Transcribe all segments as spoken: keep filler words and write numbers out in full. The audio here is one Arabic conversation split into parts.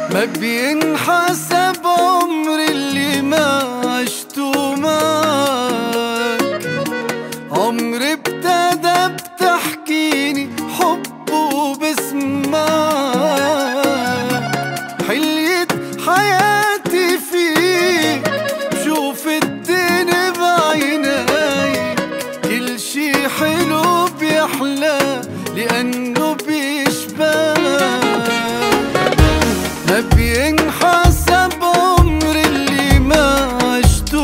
ما بينحسب عمر اللي ما عشته معاك. عمر ابتدى بتحكيني حبه بسمعك. حليت حياتي فيك بشوف الدنيا بعينيك. كل شي حلو بيحلى لأنه بيشبهك. ما بينحسب عمر اللي ما عشته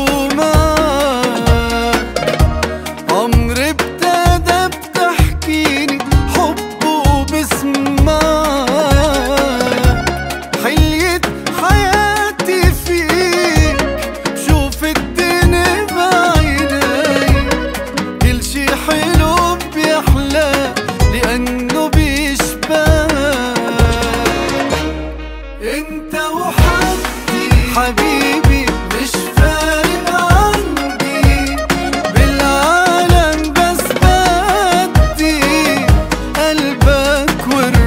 معاك. عمر ابتدى بتحكيني حبه بسمعك. حليت حياتي فيك بشوف الدنيا بعينيك. كل شي حلو بيحلى لأنه بيشبهك. انت وحدي حبيبي مش فارق عندي بالعالم، بس بدي قلبك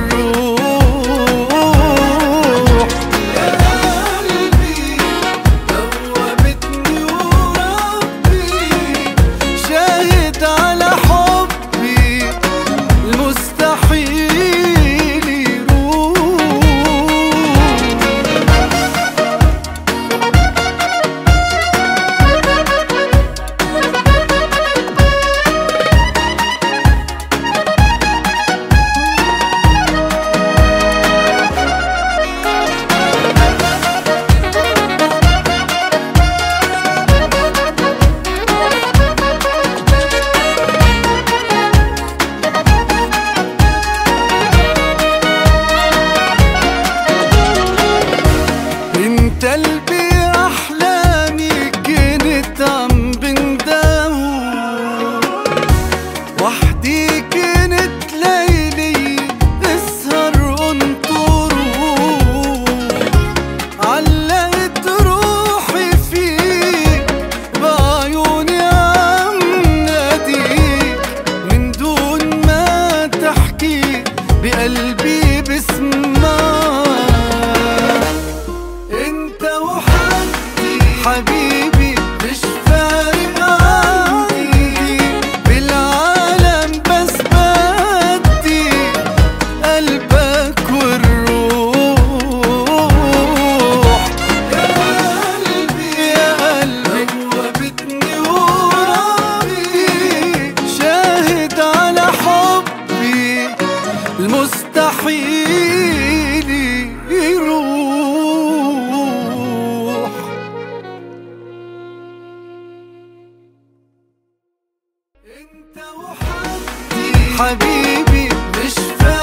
والروح. يا قلبي دوبتني وربي شاهد على حبي المستحيل انت قلبي احلامي كنت عم بنداوم. وحدي كنت ليلي اسهر انطروح. علقت روحي فيك بعيوني عم ناديك. من دون ما تحكي بقلبي بسمعك. انت وحدي حبيبي مش فارق عندي بالعالم، بس بدي قلبك والروح. يا قلبي يا قلبي دوبتني وربي شاهد على حبي المستحيل يروح. انت وحدي حبيبي مش فارق